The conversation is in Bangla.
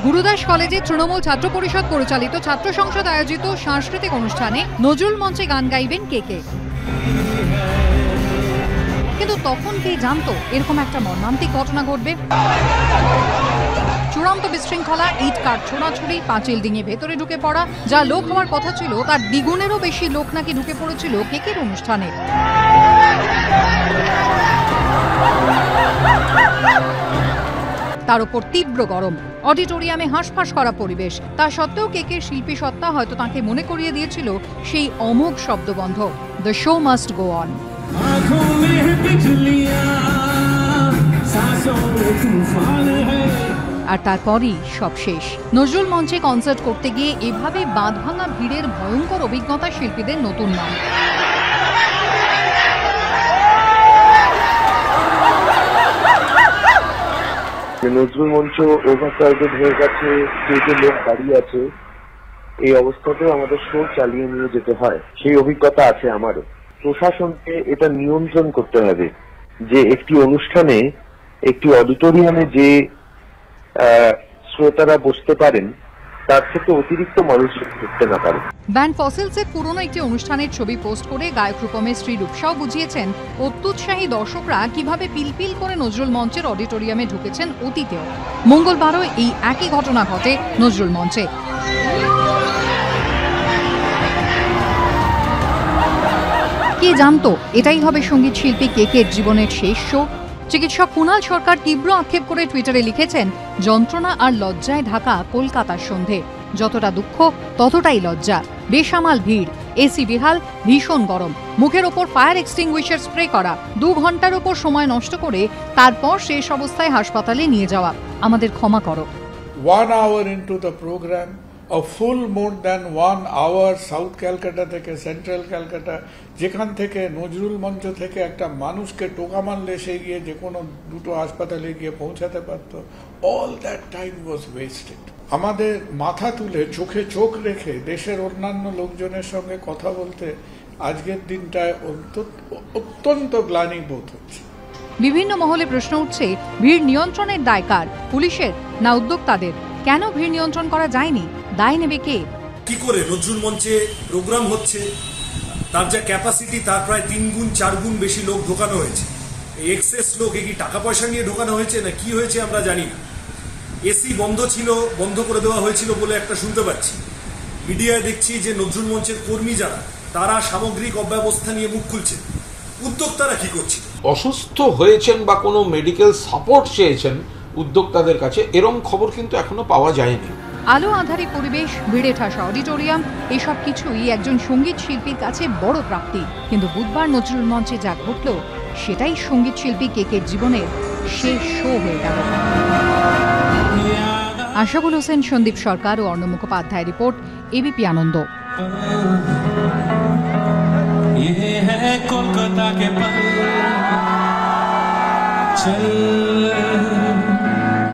গুরুদাস কলেজে তৃণমূল ছাত্র পরিষদ পরিচালিত ছাত্র সংসদ আয়োজিত সাংস্কৃতিক অনুষ্ঠানে নজরুল মঞ্চে গান গাইবেন কে। কিন্তু তখন কে জানতো এরকম একটা মর্মান্তিক ঘটনা ঘটবে। চূড়ান্ত বিশৃঙ্খলা, ইট কাঠ ছোড়াছুড়ি, পাঁচিল ডিঙে ভেতরে ঢুকে পড়া, যা লোক হওয়ার কথা ছিল তার দ্বিগুণেরও বেশি লোক নাকি ঢুকে পড়েছিল কেকের অনুষ্ঠানে। তার উপর তীব্র গরম, অডিটোরিয়ামে হাঁসফাঁস করা পরিবেশ। তা সত্ত্বেও কেকের শিল্পী সত্তা হয়তো তাকে মনে করিয়ে দিয়েছিল সেই অমোঘ শব্দবন্ধ, the show must go on. আর তারপরই সব শেষ। নজরুল মঞ্চে কনসার্ট করতে গিয়ে এভাবে বাঁধভাঙা ভিড়ের ভয়ঙ্কর অভিজ্ঞতা শিল্পীদের নতুন নয়। নজরুল মঞ্চ ওভারক্রাউডেড হয়ে গেছে, স্টেজে লোক দাঁড়িয়ে আছে, এই অবস্থাতেও আমাদের শো চালিয়ে নিয়ে যেতে হয়। সেই অভিজ্ঞতা আছে আমারও। প্রশাসনকে এটা নিয়ন্ত্রণ করতে হবে যে একটি অনুষ্ঠানে, একটি অডিটোরিয়ামে যে শ্রোতারা বসতে পারেন তার থেকে অতিরিক্ত মানুষ ঢুকতে না পারে। ব্যান্ড ফসিলসের পুরনো একটি অনুষ্ঠানের ছবি পোস্ট করে গায়ক রূপমের স্ত্রী রূপসাও বুঝিয়েছেন অত্যুৎসাহী দর্শকরা কিভাবে পিলপিল করে নজরুল মঞ্চের অডিটোরিয়ামে ঢুকেছেন অতীতেও। মঙ্গলবারও এই একই ঘটনা ঘটে নজরুল মঞ্চে। কে জানতো এটাই হবে সঙ্গীত শিল্পী কেকের জীবনের শেষ শো? চিকিৎসক কুণাল সরকার তীব্র আক্ষেপ করে টুইটারে লিখেছেন, যন্ত্রণা আর লজ্জায় ঢাকা কলকাতার সন্ধে। যতটা দুঃখ ততটাই লজ্জা। বেসামাল ভিড়, এসি বেহাল, ভীষণ গরম, মুখের ওপর ফায়ার এক্সটিংগুইশার স্প্রে করা, 2 ঘন্টার ওপর সময় নষ্ট করে তারপর শেষ অবস্থায় হাসপাতালে নিয়ে যাওয়া। আমাদের ক্ষমা করো। 1 hour into the program, a full more than 1 hour south Calcutta থেকে সেন্ট্রাল ক্যালকাটা, যেখান থেকে নজরুল মঞ্চ থেকে একটা মানুষকে টোকা মারলে সে গিয়ে যে কোনো দুটো হাসপাতালে গিয়ে পৌঁছাতে পারত, all that time was wasted. আমাদের মাথা তুলে চোখে চোখ রেখে দেশের অন্যান্য লোকজনের সঙ্গে কথা বলতে আজকের দিনটায় অত্যন্ত গ্লানি বোধ হচ্ছে। বিভিন্ন মহলে প্রশ্ন উঠছে, ভিড় নিয়ন্ত্রণের দায় কার, পুলিশের না উদ্যোক্তাদের? কেন ভিড় নিয়ন্ত্রণ করা যায়নি? দায় নেবে কে? কি করে নজরুল মঞ্চে প্রোগ্রাম হচ্ছে, তার যা ক্যাপাসিটি তার প্রায় 3 গুণ 4 গুণ বেশি লোক ঢোকানো হয়েছে। এই এক্সেস লোক কি টাকা পয়সা নিয়ে ঢোকানো হয়েছে না কি হয়েছে আমরা জানি না। এসি বন্ধ ছিল, বন্ধ করে দেওয়া হয়েছিল বলে একটা শুনতে পাচ্ছি। মিডিয়ায় দেখছি যে নজরুল মঞ্চের কর্মী যারা, তারা সামগ্রিক অব্যবস্থা নিয়ে মুখ খুলছে। উদ্যোক্তারা কি করছে? অসুস্থ হয়েছেন বা কোনো মেডিকেল সাপোর্ট চেয়েছেন উদ্যোক্তাদের কাছে, এরকম খবর কিন্তু এখনো পাওয়া যায়নি। আলো আধারে পরিবেশ, ভিড়ে ঠাসা অডিটোরিয়াম, এসব কিছুই একজন সঙ্গীত শিল্পীর কাছে বড় প্রাপ্তি। কিন্তু বুধবার নজরুল মঞ্চে যা ঘটল সেটাই সঙ্গীত শিল্পী কেকের জীবনের শেষ শো হয়ে গেল। আশাবুল হোসেন, সন্দীপ সরকার ও অর্ণ মুখোপাধ্যায় রিপোর্ট, এবিপি আনন্দ। কলকাতা কে